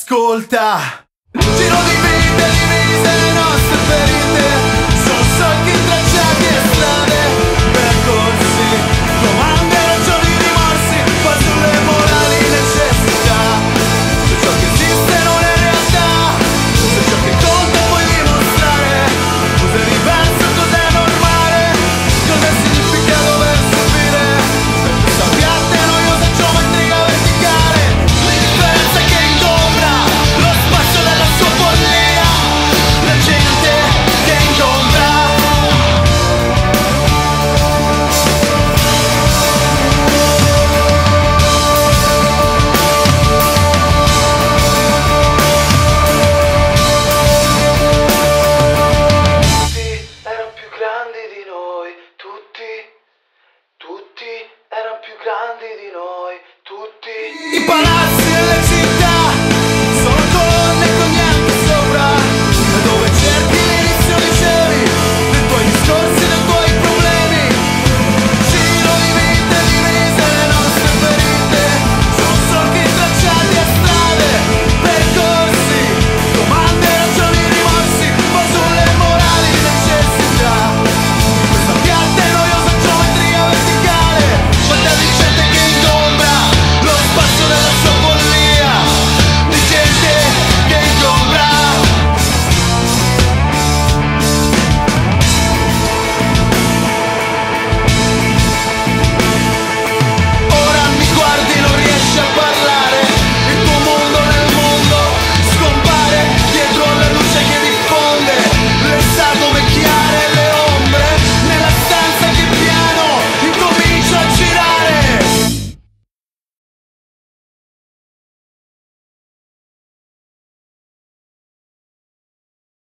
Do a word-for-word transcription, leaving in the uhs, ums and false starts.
ascolta. Giro di vite divise, le nostre ferite sono solchi tracciati e strade, percorsi, domande, ragioni, rimorsi, fasulli e morali, necessità. Se ciò che esiste non è realtà, se ciò che conta puoi dimostrare, cos'è diverso, cos'è normale, cos'è significa dover subire questa piatta noiosa geometria verticale. L'indifferenza che ingombra lo spazio della sua follia, la gente che ingombra. Tutti erano più grandi di noi, tutti, tutti erano più grandi di noi, tutti. I palazzi